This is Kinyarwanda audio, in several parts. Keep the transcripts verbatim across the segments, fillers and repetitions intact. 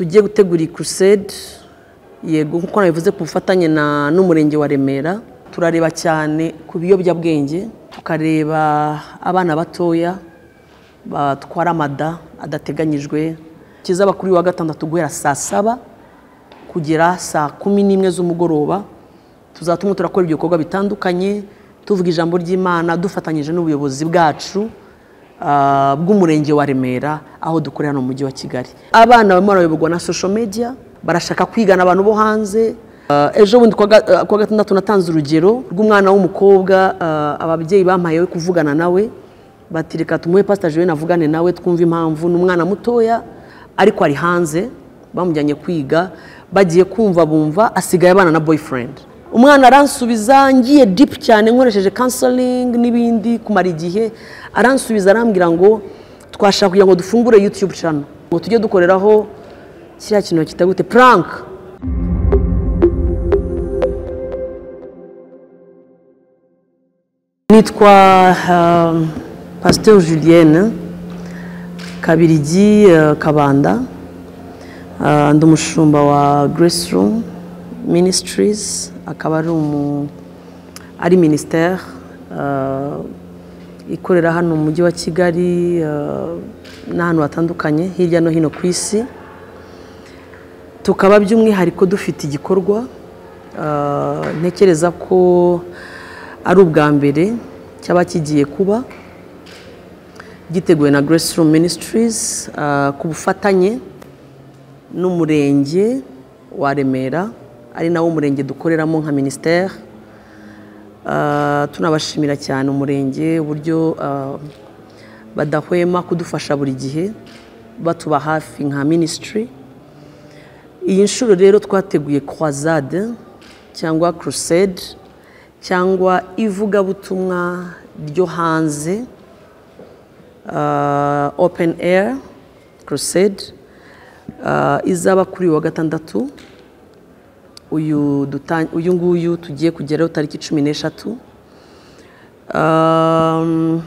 tugiye gutegura crusade yego nkuko nabivuze kubufatanye na n'umurenge wa Remera. Turareba cyane ku biyobyabwenge, tukareba abana batoya batwara amada adateganyijwe. Kizaba kuri wa Gatandatu guhera saa saba kugera saa kumi n'imwe z'umugoroba. Tuzatuma turakora ibyo bikorwa bitandukanye, tuvuga ijambo ry'Imana dufatanyije n'ubuyobozi bwacu uh, bw'umurenge wa Remera aho dukorera no mujyi wa Kigali. Abana bamwe barayoborwa na social media, barashaka kwigana abantu bo hanze. Uh, ejo bundi kwa Gatandatu natanze urugero rw'umwana w'umukobwa uh, ababyeyi bampaye kuvugana nawe, batireka tumuhe Pastor Julienne avugane nawe twumva impamvu. N'umwana mutoya ariko ari hanze, bamujyanye kwiga, bagiye kumva bumva asigaye abana na boyfriend. Umwana aransubiza ngiye deep cyane, nkoresheje counseling n'ibindi kumara igihe, aransubiza arambwira ngo twashaka kugira ngo dufungure YouTube channel ngo tujye dukoreraho kiriya kintu kitagute prank. Nitwa uh, Pasteur Julienne Kabirigi Kabanda, uh, ndi umushumba wa Grace Room Ministries, akaba ari umu ari ministère uh, ikorera hano mu mujyi wa Kigali uh, n'ahantu hatandukanye hirya no hino ku isi. Tukaba by'umwihariko dufite igikorwa uh, ntekereza ko ari ubwa mbere cyaba kigiye kuba giteguwe na Grace Room Ministries uh, kubufatanye n'umurenge wa Remera, ari nawo umurenge dukoreramo nka ministère. Uh, tunabashimira cyane umurenge uburyo uh, badahwema kudufasha buri gihe batuba hafi nka ministry. Iyi nshuro rero twateguye croisade cyangwa crusade cyangwa ivuga butumwa ryo hanze, uh, open air crusade uh, izaba kuri wa Gatandatu uyu uyu nguyu tugiye kugeraho tariki cumi n'eshatu. Um,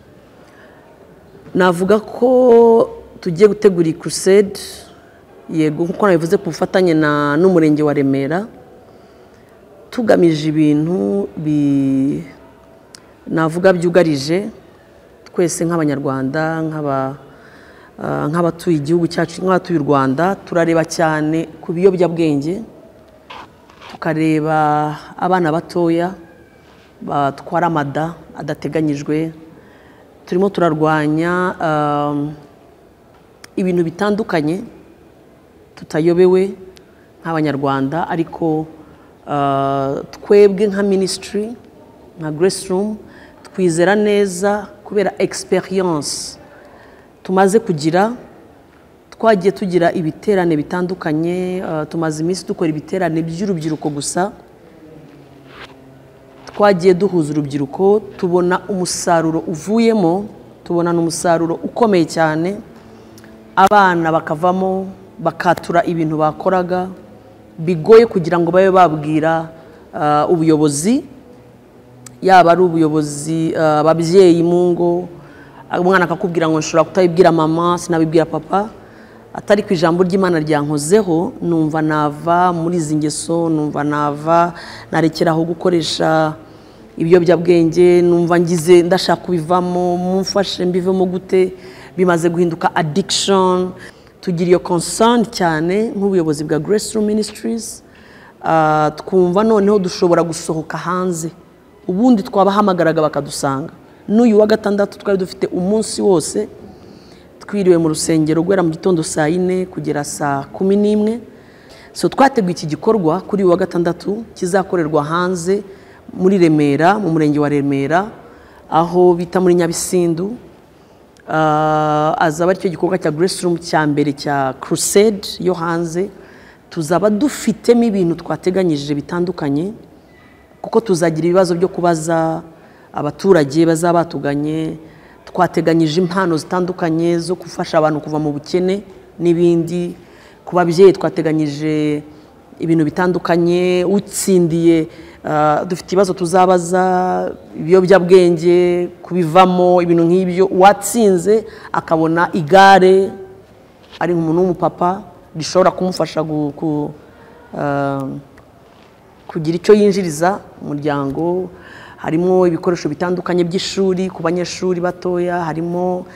navuga ko tugiye gutegura crusade yego nkuko nabivuze kubufatanye na n'umurenge wa Remera, tugamije ibintu bi navuga byugarije twese nk'abanyarwanda, nk'aba uh, nk'abatuye igihugu cyacu, nk'abatuye u Rwanda. Turareba cyane ku biyobyabwenge, tukareba abana batoya batwara amada adateganyijwe. Turimo turarwanya um, ibintu bitandukanye tutayobewe nk'abanyarwanda, ariko uh, twebwe nka ministry nka Grace Room twizera neza kubera experience tumaze kugira. Twagiye tugira ibiterane bitandukanye, uh, tumaze iminsi dukora ibiterane by'urubyiruko gusa. Twagiye duhuza urubyiruko, tubona umusaruro uvuyemo, tubona n'umusaruro ukomeye cyane. Abana bakavamo bakatura ibintu bakoraga bigoye kugira ngo babe babwira uh, ubuyobozi, yaba ari ubuyobozi ababyeyi uh, mu ngo. Umwana akakubwira ngo nshobora kutabibwira mama, sinabibwira papa, atari ku ijambo ry'Imana ryankozeho, numva nava muri izi ngeso, numva nava narekeraho gukoresha ibiyobyabwenge, numva ngize ndashaka kubivamo, mumfashe mbivemo gute, bimaze guhinduka addiction. Tugira iyo concern cyane nk'ubuyobozi bwa Grace Room Ministries. Uh, twumva noneho dushobora gusohoka hanze, ubundi twabahamagaraga bakadusanga. N'uyu wa Gatandatu twari dufite umunsi wose twiriwe mu rusengero guhera mu gitondo saa yine kugera saa kumi n'imwe. So twateguye iki gikorwa kuri wa Gatandatu kizakorerwa hanze muri Remera, mu murenge wa Remera aho bita muri Nyabisindu. Uh, azaba ari cyo gikorwa cya Grace Room cya mbere cya crusade yo hanze. Tuzaba dufitemo ibintu twateganyije bitandukanye, kuko tuzagira ibibazo byo kubaza abaturage bazaba batuganye. Twateganyije impano zitandukanye zo gufasha abantu kuva mu bukene n'ibindi. Ku babyeyi twateganyije ibintu bitandukanye. Utsindiye uh, dufite ibibazo tuzabaza ibiyobyabwenge kubivamo, ibintu nk'ibyo. Watsinze akabona igare ari umuntu w'umupapa rishobora kumufasha kugira icyo yinjiriza umuryango. Harimo ibikoresho bitandukanye by'ishuri ku banyeshuri batoya, harimo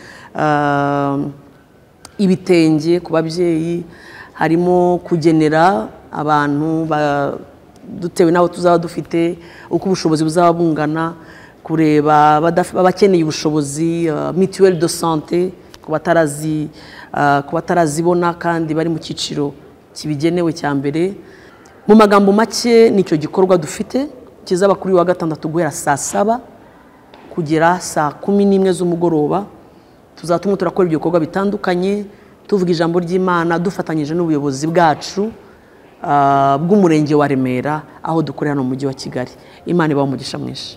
ibitenge ku babyeyi, harimo kugenera abantu dutewe n'aho tuzaba dufite uko ubushobozi buzaba bungana, kureba abakeneye ubushobozi, mituelle de santé ku batarazibona kandi bari mu cyiciro kibigenewe cya mbere. Mu magambo make nicyo gikorwa dufite kizaba kuri wa gatandatu guhera saa saba kugera saa kumi n'imwe z'umugoroba. Tuzatuma turakora ibyo bikorwa bitandukanye, tuvuga ijambo ry'Imana dufatanyije n'ubuyobozi bwacu bw'umurenge wa Remera aho dukorera no mu mujyi wa Kigali. Imana ibaho umugisha mwinshi.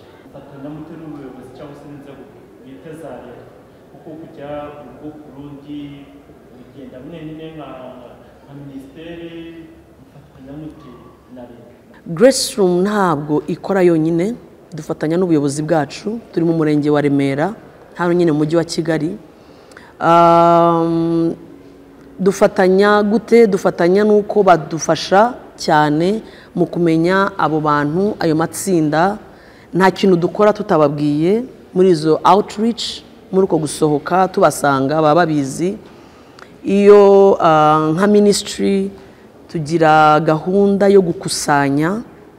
Grace Room ntabwo ikora yonyine, dufatanya n'ubuyobozi bwacu. Turi mu murenge wa Remera hano nyine mu mujyi wa Kigali. Um, dufatanya gute? Dufatanya nuko badufasha cyane mu kumenya abo bantu, ayo matsinda. Nta kintu dukora tutababwiye muri izo outreach, muri uko gusohoka tubasanga baba babizi. Iyo uh, nka ministry tugira gahunda yo gukusanya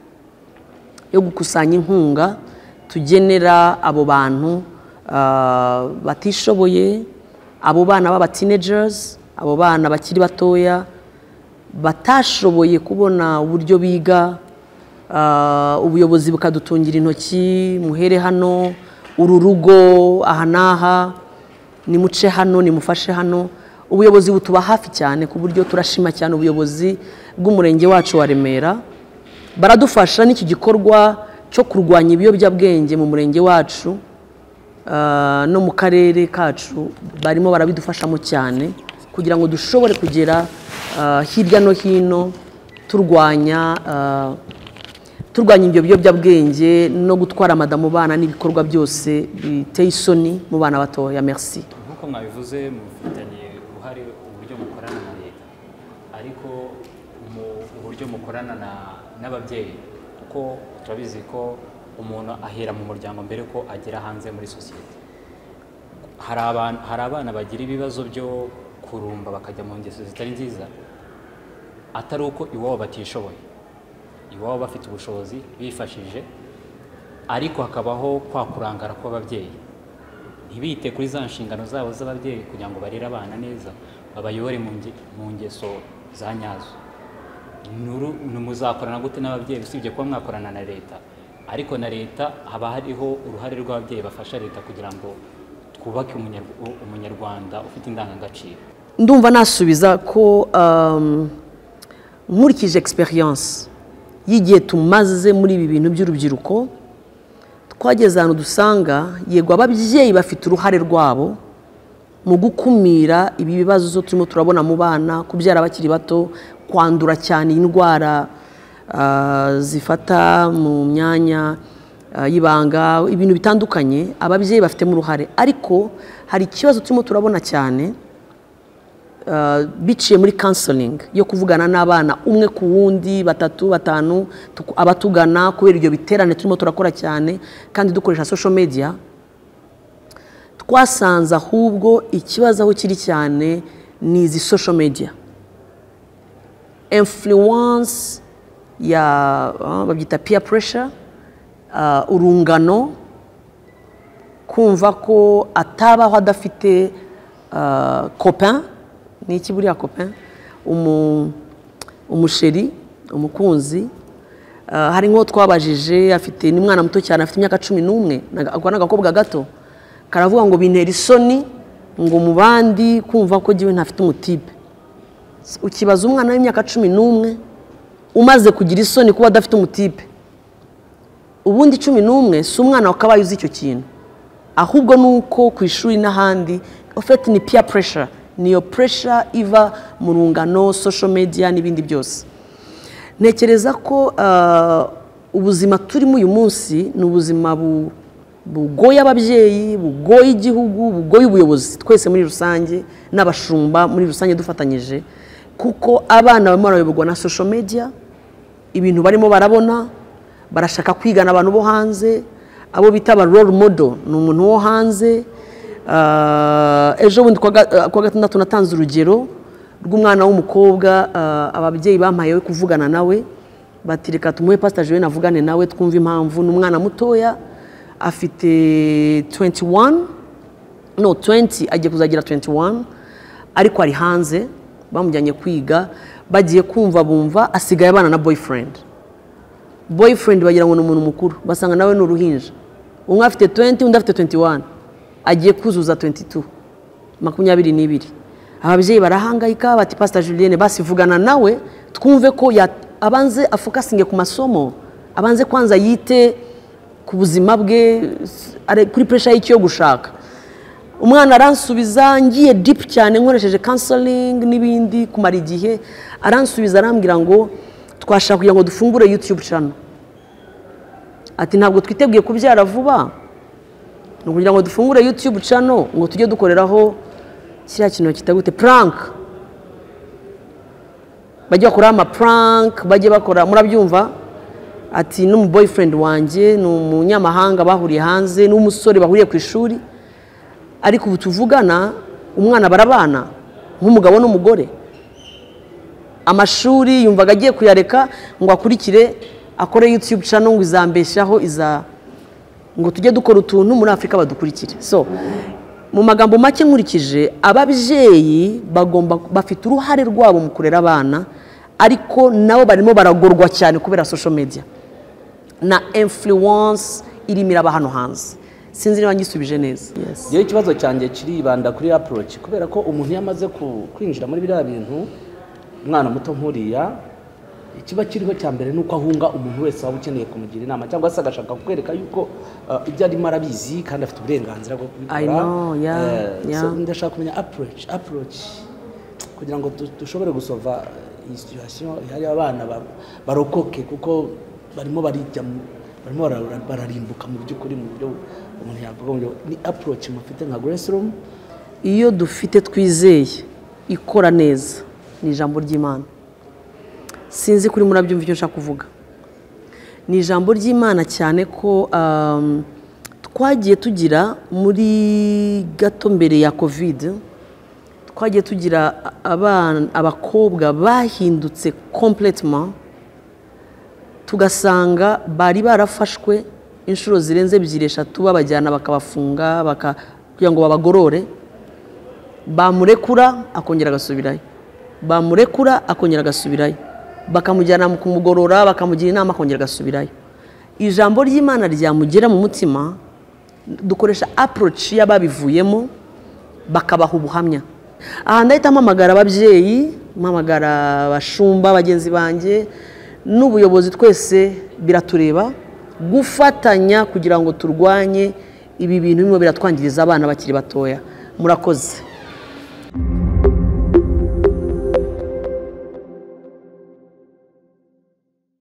yo gukusanya inkunga tugenera abo bantu uh, batishoboye, abo bana b'aba teenagers, abo bana bakiri batoya batashoboye kubona uburyo biga. Uh, ubuyobozi bukadutungira intoki, muhere hano, uru rugo aha naha, nimuce hano, nimufashe hano. Ubuyobozi butuba hafi cyane ku buryo turashima cyane ubuyobozi bw'umurenge wacu wa Remera. Baradufasha n'iki gikorwa cyo kurwanya ibiyobyabwenge mu murenge wacu uh, no mu karere kacu, barimo barabidufashamo cyane kugira ngo dushobore kugera uh, hirya no hino turwanya uh, turwanya ibyo biyobyabwenge no gutwara amada mu bana n'ibikorwa byose biteye isoni mu bana batoya. Merci. Nkuko mwabivuze mufitanye uruhare uburyo mukorana na leta, ariko mu uburyo mukorana n'ababyeyi, kuko turabizi ko umuntu ahera mu muryango mbere ko agera hanze muri sosiyete. Hari abana hari abana bagira ibibazo byo kurumba bakajya mu ngeso zitari nziza, atari uko iwabo batishoboye, iwabo bafite ubushobozi bifashije, ariko hakabaho kwa kurangara kw'ababyeyi. Ntibite kuri za nshingano zabo z'ababyeyi kugira ngo barere abana neza, babayobore mu ngeso za nyazo. Muzakorana gute n'ababyeyi usibye kuba mwakorana na leta? Ariko na leta haba hariho uruhare rw'ababyeyi bafasha leta kugira ngo twubake umunyarwanda ufite indangagaciro. Ndumva nasubiza ko um, nkurikije experience y'igihe tumaze muri ibi bintu by'urubyiruko, twageze ahantu dusanga yego ababyeyi bafite uruhare rwabo mu gukumira ibi bibazo turimo turabona mu bana, kubyara bakiri bato, kwandura cyane indwara uh, zifata mu myanya uh, y'ibanga, ibintu bitandukanye. Ababyeyi bafite mu ruhare, ariko hari ikibazo turimo turabona cyane uh, biciye muri counseling yo kuvugana n'abana umwe ku wundi, batatu batanu, abatugana kubera ibyo biterane turimo turakora cyane kandi dukoresha social media. Twasanze ahubwo ikibazo aho kiri cyane ni izi social media, influence ya uh, babyita peer pressure, uh, urungano, kumva ko atabaho adafite uh, copain, ni iki buriya copain, umu umusheri, umukunzi. Uh, hari nko twabajije, afite ni mwana muto cyane, afite imyaka cumi n'umwe, akora n'agakobwa gato, karavuga ngo bintera isoni ngo mu bandi kumva ko giwe ntafite umutipe. Ukibaza umwana w'imyaka cumi n'umwe umaze kugira isoni kuba adafite umutipe, ubundi cumi n'umwe si umwana wakabaye uzi icyo kintu, ahubwo nuko ku ishuri n'ahandi ofete ni peer pressure, niyo pressure iva mu rungano, social media n'ibindi byose. Ntekereza ko uh, ubuzima turimo uyu munsi ni ubuzima bu bugoye ababyeyi, bugoye igihugu, bugoye ubuyobozi twese muri rusange n'abashumba muri rusange dufatanyije, kuko abana barimo barayoborwa na social media, ibintu barimo barabona, barashaka kwigana abantu bo hanze, abo bita aba role model ni umuntu wo hanze. Ejo bundi kwa gatandatu natanze urugero rw'umwana w'umukobwa, ababyeyi bampaye kuvugana nawe bati reka tumuhe Pastor Julienne avugane nawe twumva impamvu. N'umwana mutoya afite twenty-one no twenty, agiye kuzagira twenty-one, ariko ari hanze, bamujyanye kwiga, bagiye kumva bumva asigaye abana na boyfriend. Boyfriend bagira ngo ni umuntu mukuru, basanga nawe ni uruhinja. Umwe afite twenty, undi afite twenty-one, agiye kuzuza twenty-two, makumyabiri n'ibiri. Ababyeyi barahangayika bati Pastor Julienne basi vugana nawe twumve ko abanze afokasinge ku masomo, abanze kwanza yite ku buzima bwe, kuri pressure y'icyo gushaka. Umwana aransubiza, ngiye deep cyane, nkoresheje counseling n'ibindi kumara igihe, aransubiza arambwira ngo twashaka kugira ngo dufungure YouTube channel. Ati ntabwo twiteguye kubyara vuba, no kugira ngo dufungure YouTube channel ngo tujye dukoreraho kiriya kintu kitagute prank. Bajye bakora ama prank, bajye bakora, murabyumva. Ati n'umu boyfriend wanjye ni umunyamahanga bahuriye hanze, n'umusore bahuriye ku ishuri, ariko ubu tuvugana umwana barabana nk'umugabo n'umugore. Amashuri yumvaga agiye kuyareka ngo akurikire akore YouTube channel ngo izambeshaho iza ngo tujye dukora utuntu muri Afrika badukurikire. So mu magambo make nkurikije, ababyeyi bagomba bafite uruhare rwabo mu kurera abana, ariko nabo barimo baragorwa cyane kubera social media na influence irimira abahano hanze. Sinzi niba ngisubije neza. Yes. Yewe ikibazo cyanjye kiribanda kuri approach, kubera ko umuntu yamaze kwinjira muri biriya bintu, umwana muto nkuriya, ikiba kiriho cya mbere nuko ahunga umuntu wese waba ukeneye kumugira inama, cyangwa se agashaka kukwereka yuko ibyo arimo arabizi kandi afite uburenganzira bwo kubikora. I know, yeah, yeah. So ndashaka kumenya approach, approach kugira ngo dushobore gusova iyi situation ihari abana barokoke, kuko barimo barijya barimo bararimbuka mu by'ukuri mu byo umuntu yavuga ngo ni approach mufite nka Grace Room. Iyo dufite twizeye ikora neza ni ijambo ry'Imana. Sinzi kuri murabyumva icyo nshaka kuvuga. Ni ijambo ry'Imana cyane ko um, twagiye tugira muri gato mbere ya covid, twagiye tugira abana abakobwa bahindutse complètement, tugasanga bari barafashwe inshuro zirenze ebyiri eshatu, babajyana bakabafunga baka kugira ngo babagorore, bamurekura akongera agasubirayo, bamurekura akongera agasubirayo, bakamujyana mu kumugorora bakamugira inama akongera agasubirayo. Ijambo ry'Imana ryamugera mu mutima, dukoresha approach y'ababivuyemo bakabaha ubuhamya. Aha ndahita mpamagara ababyeyi, mpamagara abashumba bagenzi banjye n'ubuyobozi, twese biratureba gufatanya kugira ngo turwanye ibi bintu bimwe biratwangiriza abana bakiri batoya. Murakoze.